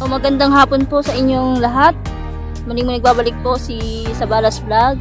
magandang hapon po sa inyong lahat. Muling nagbabalik po si Sabalas Vlog.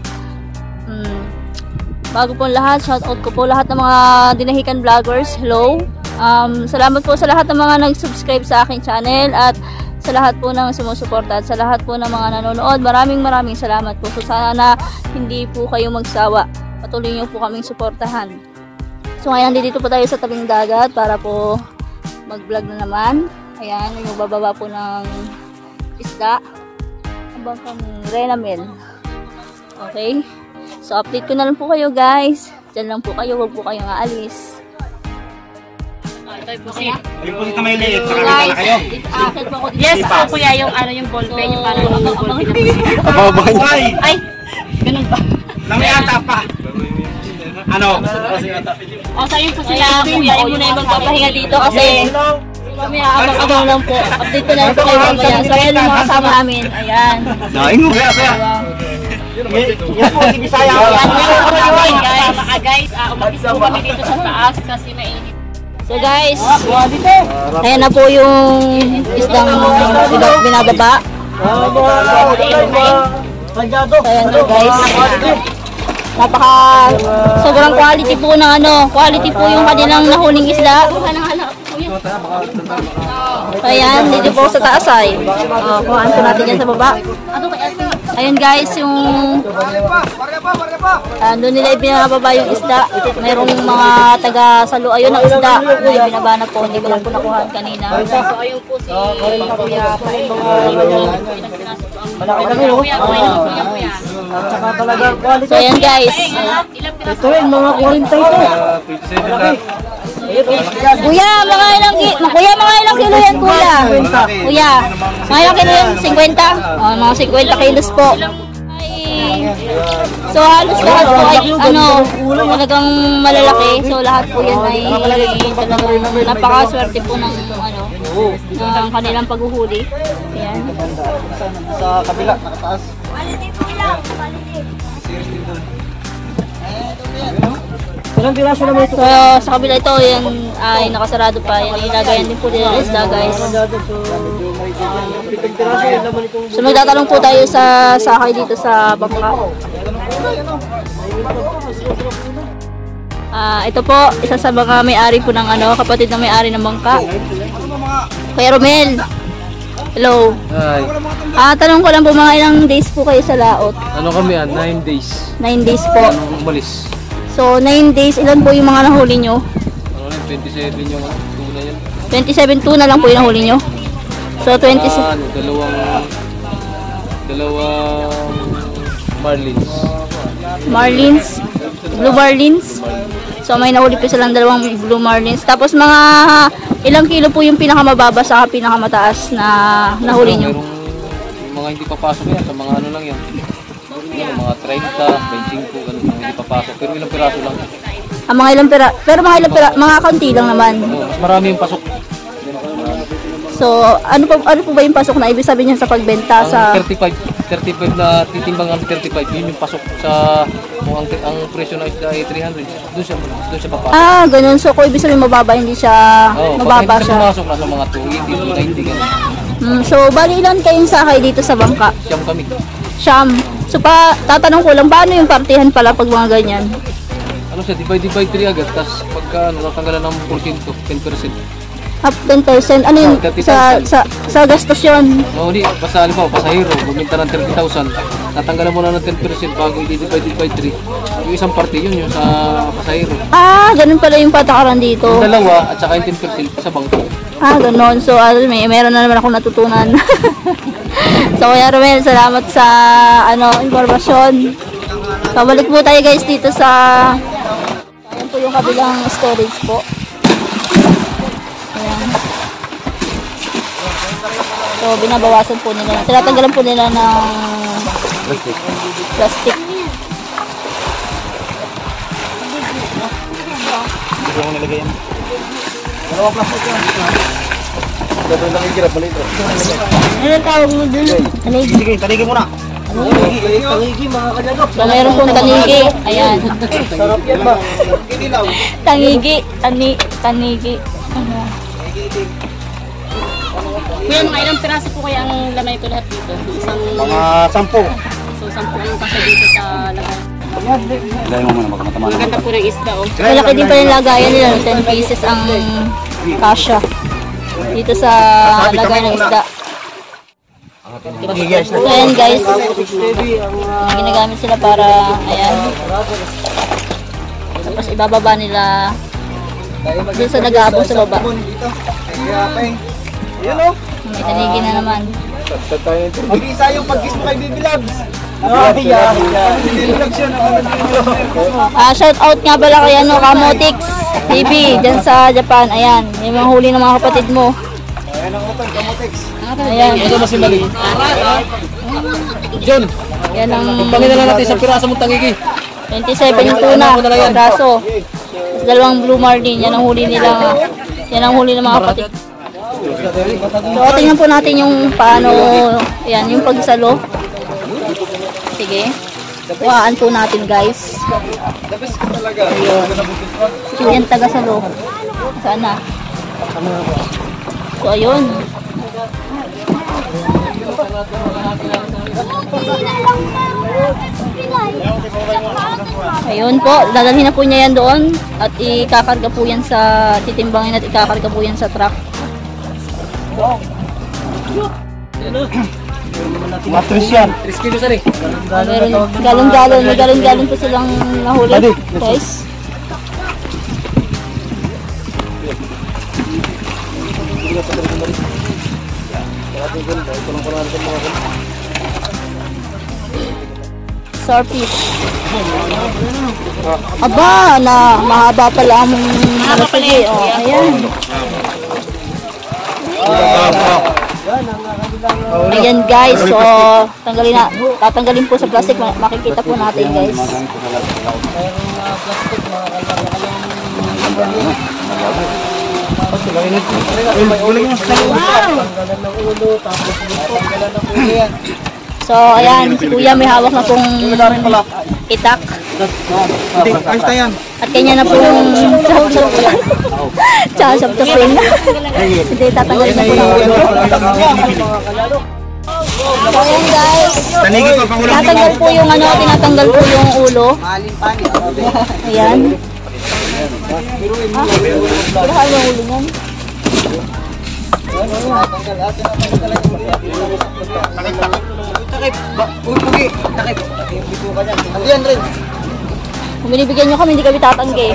Bago po lahat, shoutout ko po lahat ng mga dinahikan vloggers. Hello. Salamat po sa lahat ng mga nag-subscribe sa aking channel at sa lahat po ng sumusuporta at sa lahat po ng mga nanonood. Maraming salamat po. So sana hindi po kayo magsawa. Patuloy niyo po kaming suportahan. So ngayon dito po tayo sa tabing dagat para po mag-vlog na naman. Ayan, yung bababa po ng isda. Abang kang Renamel. Okay? So update ko na lang po kayo guys. Diyan lang po kayo, huwag po kayong aalis. Ito po siya. Yung po na may liit, nakakita na kayo. Yes, ako kuya, yung ano yung ballpen, yung parang Abang ay, ganun ba? Namayata pa. Ano? O, sa'yo po sila, kuya, yung muna yung magpapahinga dito kasi kami abang lang po. Update ko na lang po kayo mamaya. So, ayan yung mga kasama namin. Ayan. Naing mo. Yan po, si Bisaya. Guys, umalis po kami dito sa taas kasi mainit. So guys, ayan na po yung isdang binababa. So ayan po guys. Sobrang quality po ng quality po yung kanilang nahuling isda. So ayan, dito po sa taas ay. Kuhaan po natin yan sa baba. Ayan guys, yung doon nila ibinababa yung isda. Mayroong mga taga-salo. Ayun ang isda. Ay, binaba na po. Hindi ko lang po nakuhaan kanina. So ayun po si Kuya Parin. So ayan guys. Ito yung mga 40 Kuya, mga ilang kilo yan kuya? Kuya, mga ilang kilo yan? 50? Mga 50 kilos po. So halos lahat po ay talagang malalaki. So lahat po yan ay talagang napakaswerte po ng ng kanilang paghuhuli. Ayan. Sa kabila, nakataas. So sa kabila ito, yan ay nakasarado pa. Yan ilagayan din po nila ng isda guys. So magtatanong po tayo sa sakay dito sa bangka. Ito po, isa sa mga may-ari po ng kapatid ng may-ari ng bangka. Kuya Romel. Hello. Hi. Tanong ko lang po, mga ilang days po kayo sa laot? Ano kami 9 days. 9 days po. Umalis. So 9 days, ilan po yung mga nahuli nyo? 27 yung tuna yan. 27 tuna lang po yung nahuli nyo? So 27. Dalawang marlins. Marlins? Blue marlins? So may nahuli po silang dalawang blue marlins. Tapos mga ilang kilo po yung pinakamababa sa pinakamataas na nahuli nyo? Yung mga hindi papasok yan, sa mga lang yan. Mga 30, 25, ganun hindi papasok. Pero ilang piraso lang. Mga ilang pira? Pero mga ilang pira? Mga kaunti lang naman. Mas marami yung pasok. So ano po ba yung pasok na ibig sabihin niya sa pagbenta? Sa 35 na titimbang ang 35, yun yung pasok sa ang presyo ng isda ay 300. Doon siya papasok. Ganun. So kung ibig sabihin mababa, hindi siya mababa siya. Pumasok na sa mga 280, 290 ganun. So bali ilan kayong sakay dito sa bangka? Siyam kami. Siyam. So tatanong ko lang, paano yung partihan pala pag mga ganyan? Ano siya, divide by 3 agad, tapos pagka natanggalan ng 10%. Up 10%? Ano yun? Sa gastos yun? Oo, hindi. Basta pasahero, buminta ng 30,000. Natanggalan mo na ng 10% bago i-divide by 3. Yung isang parte yun, yung sa pasahero. Ganun pala yung patakaran dito. Yung dalawa, at saka yung 10% sa bangko. Ganun. So, meron na naman ako natutunan. So, Kuya Romel, salamat sa informasyon. So, balik po tayo guys dito sa ayan po yung kabilang storage po. Ayan. So, binabawasan po nila. Tinatanggalan po nila ng plastic. Ito yung nilagay yan. Dalawang plastic yan. Ito yung nakikirap, mali ito. Ano tawag mo dun? Tanigi. Sige, tanigi muna. Tanigi, mga kanyagap. So, meron pong tanigi. Ayan. Sarap yan ba? Tanigi. Tanigi. Kuya, mga ilang ilang piraso po kaya ang lamay ko lahat dito? Isang... Mga 10. So, 10 ang kasya dito sa lagay. Ilagay mo muna, baka matama. Maganda po ng isda, oh. Malaki din pala yung lagayan nila. 10 pieces ang kasya. Dito sa lagay ng isda. So, ayan guys. Ginagamit sila para, ayan. Tapos ibababa nila dun sa nag-aabong sa baba. May tanigin na naman. Mag-isa yung pag-kiss mo kay Baby Loves. Shout out nga pala kay Kamotix TV dyan sa Japan. Ayan, yung mga huli ng mga kapatid mo. Ayan ang utol, Kamotex. Ayan. Ito mas mali. John, Yan ang pagpangin na lang natin sa piraso mong tangigi. 27 yung tuna, braso. Tapos 2 blue marlin, yan ang huli nila. Yan ang huli ng mga kapatid. So, tingnan po natin yung paano, yan, yung pagsalo. Sige. Kuhaan po natin guys. Ayun. Yan taga-salo. Sana. So, ayun. Ayun po, dadalhin na po niya yan doon at ikakarga po yan sa, titimbangin at ikakarga po yan sa truck. Matris yan. 3 kilos na rin. Meron galon-galon, may galon-galon po silang nahuli, guys. Starfish. Aba, na mahaba pala ang sige. Oh, ayan. Ayan guys, so tatanggalin po sa plastic, makikita po natin guys. So ayan, si Kuya may hawak na pong itak. At kanya na pong chop-chopin. Hindi, tatanggalin na po ng ulo. So ayan guys, tatanggal po yung tinatanggal po yung ulo. Ayan. Kirahan yung ulo niyan. Kung binibigyan nyo kami, hindi kami tatanggi.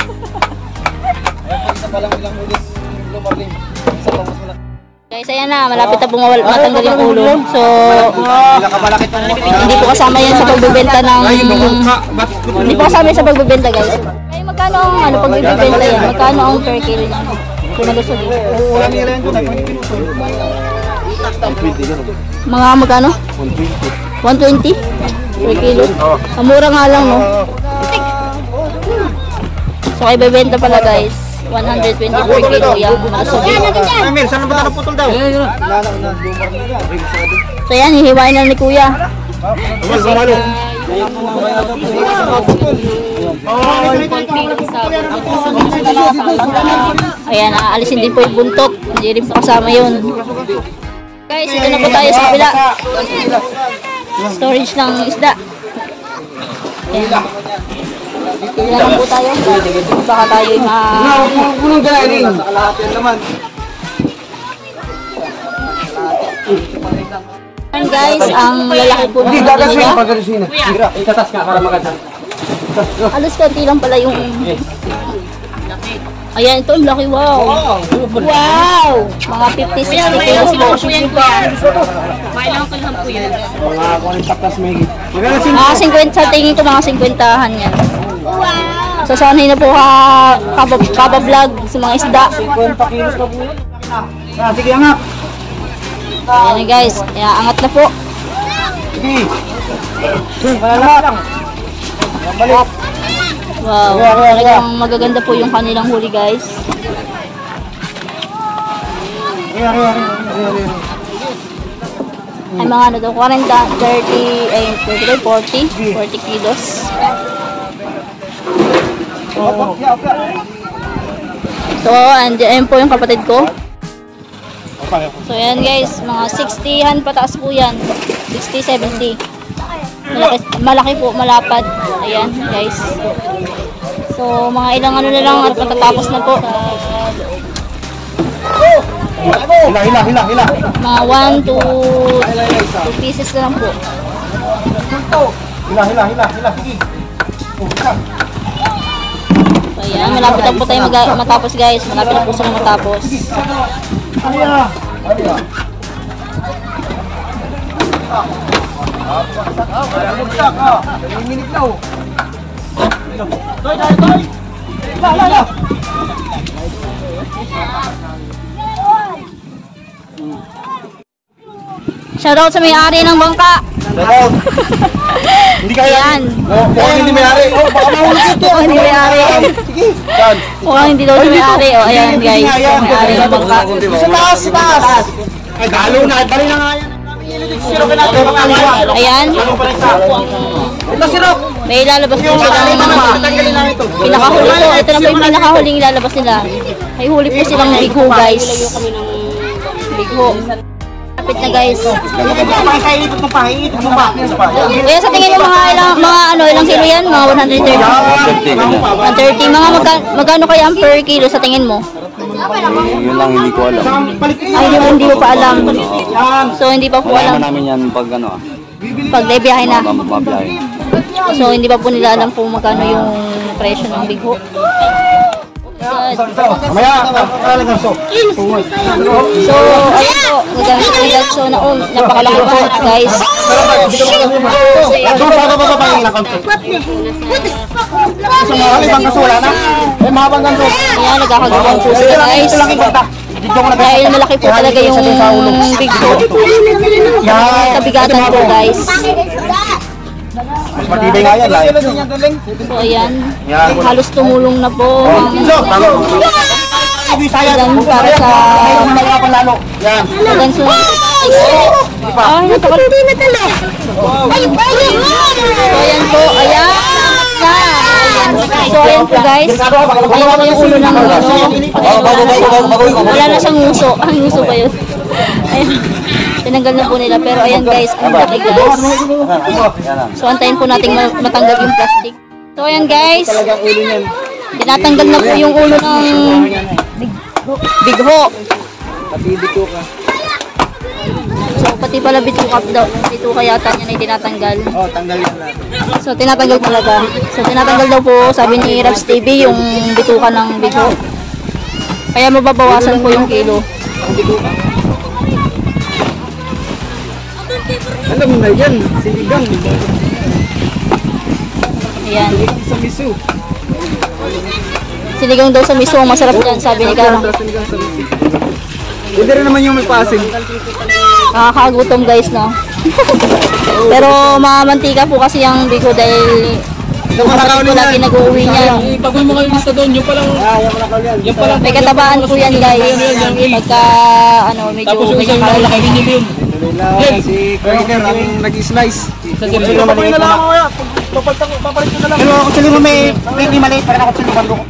Guys, ayan na, malapit na matanggal yung ulo. So, hindi po kasama yan sa pagbebenta ng... Hindi po kasama yan sa pagbebenta guys. Ay, magkano ang pagbebenta yan? Magkano ang per kilo niya? Kumalusog. Mga magkano? 120 per kilo. Ang mura nga lang, no? So, ay bebenta pala guys. 120 per kilo yung malusog. Emil, saan ba ito naputol daw? So, yan, hihiwain na ni Kuya. Ayan, aalisin din po yung buntot. Hindi rin po kasama yun. Guys, ito na po tayo sa kabila. Storage ng isda. Ayan. Ito lang po tayo. Baka tayo yung Unang galanin. Ayan guys, ang lalaki po ng nila. Itatas ka para maganda. Alas konti lang pala yung... Ayan, ito ang laki, wow! Wow! Mga 50-60 kilos po. Kailangan ko lang po yan. Mga 40 plus may 50, sa tingin ko mga 50-han yan. So, sanay na po kabablog sa mga isda. 50 kilos na po yun. Sige, angat. Ayan guys, angat na po. Sige. Angat lang. Balik. Wow, talagang magaganda po yung kanilang huli guys. Ay mga ano daw, 40, 40 kilos. So, and ayun po yung kapatid ko. So ayan guys, mga 60han pataas po yan. 60, 70. Malaki po, malapad. Ayan guys. So mga ilang ano na lang at matatapos na po. Hila. Mga 1 to 2 pieces na lang po. Hila. Sige. So ayan, malapit na po tayo matapos guys. Malapit na po sila matapos. Shoutout sa may-ari ng bangka. Hindi kaya. Ayan. Mukhang hindi may-ari. Baka mahulog ito. Mukhang hindi may-ari. Sige. Saan? Mukhang hindi daw sa may-ari. O ayan guys, may-ari ng bangka. Sa taas. Ay, dalo na. Dali na nga yan. Ayan. Ito sirok. May ilalabas din silang pinakahuli po. Ito na po yung pinakahuling ilalabas nila. May huli po silang bigho guys. Bigho. Kapit na guys. Kaya sa tingin mo ilang kilo yan? Mga 130? 130. Magkano kaya ang per kilo sa tingin mo? Yun lang hindi ko alam. Ay, hindi mo pa alam. So hindi pa po alam. Malaman namin yan pag Pag biyahe na. mabiyahe. So hindi pa po nila alam kung magkano yung presyo ng bigho. Mamaya, nakakalagang so. So, ayun po, gagamit ko yung so napakalaki po, guys. Ayan, nagkakagawang po sila, guys. Dahil malaki po talaga yung bigho. Kabigatan po, guys. Matibay nga yan, lahat. So, ayan. Halos tumulong na po. Ilan para sa ganso. Ay, napakalitin na tala. So, ayan po. Ayan. So, ayan po guys. Ayan po yung ulo ng wala na siyang nguso. Ang nguso pa yun. Ayan. Tinanggal na po nila. Pero ayan guys, ang laki guys. So, antayin po natin matanggal yung plastic. So, ayan guys. Tinatanggal na po yung ulo ng bigho. So, pati pala bituka daw. Bituka yata niya na tinatanggal. Tanggal yan lahat. So, tinatanggal talaga. So, tinatanggal daw po, sabi ni Rabs TV, yung bituka ng bigho. Kaya mababawasan po yung kilo. Alam na yan, sinigang. Ayan. Sa miso. Sinigang daw sa miso, masarap yan, sabi ni Karang. Hindi rin naman yung may pasing. Nakakagutom guys, no? Pero mamantika po kasi yung bigho dahil kapatid ko lagi nag-uwi niya. Itagoy mo kayo lista doon, yung palang May katabaan po yan guys. Pagka medyo tapos yung isang kalaki. nakalaki din yun. Si Koiner ang nag-slice. Sa sirso. Papalit na lang ako ya. Papalit na lang. Pero ako sila mo may maliit pa rin ako sila ko.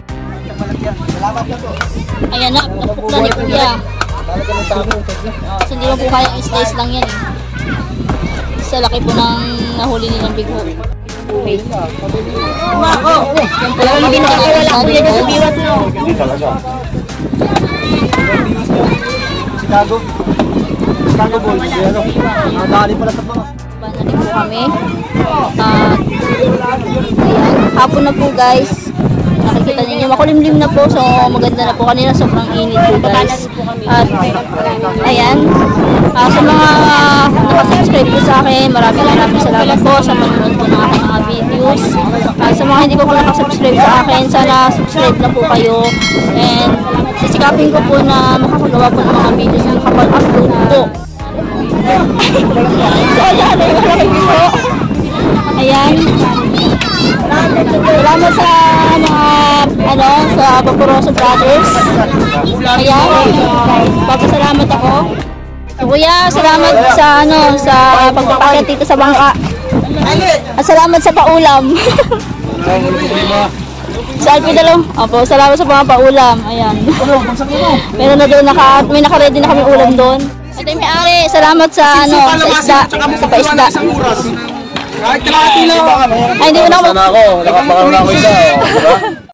Ayan na, napukla ni Kuya. Kasi hindi lang po kaya i-slice lang yan eh. Sa laki po ng nahuli nilang bigho. Wait. Yan po yung pinakawala Kuya dyan sa biwas no. Hindi talaga. Chicago Bulls. Ano? Nadali pala sa mga. Bana rin po kami. Ayan, hapon na po guys. Nakikita ninyo, makulimlim na po. So maganda na po. Kanina sobrang init po guys. At ayan. Sa mga nakasubscribe po sa akin, maraming salamat po sa panonood po ng aking mga videos. Sa mga hindi po nakasubscribe sa akin, sana subscribe na po kayo. And sisikapin ko po na makakagawa po ng mga videos na makapag-upload po. So ayan, ayan. Salamat sa mga sa Papuroso Brothers. Ayan. Papasalamat ako. So, Kuya, salamat sa sa pagpapakyat dito sa bangka. At salamat sa paulam. Sa Alpidalo. Opo, salamat sa mga paulam. Ayan. Meron na doon, may naka-ready na kami ulam doon. Ito yung may-ari. Salamat sa isda. Sa paisda. Kahit kalahati lang. Ay, hindi mo na ako. Sana ako, nakapakaroon ako isa. Diba?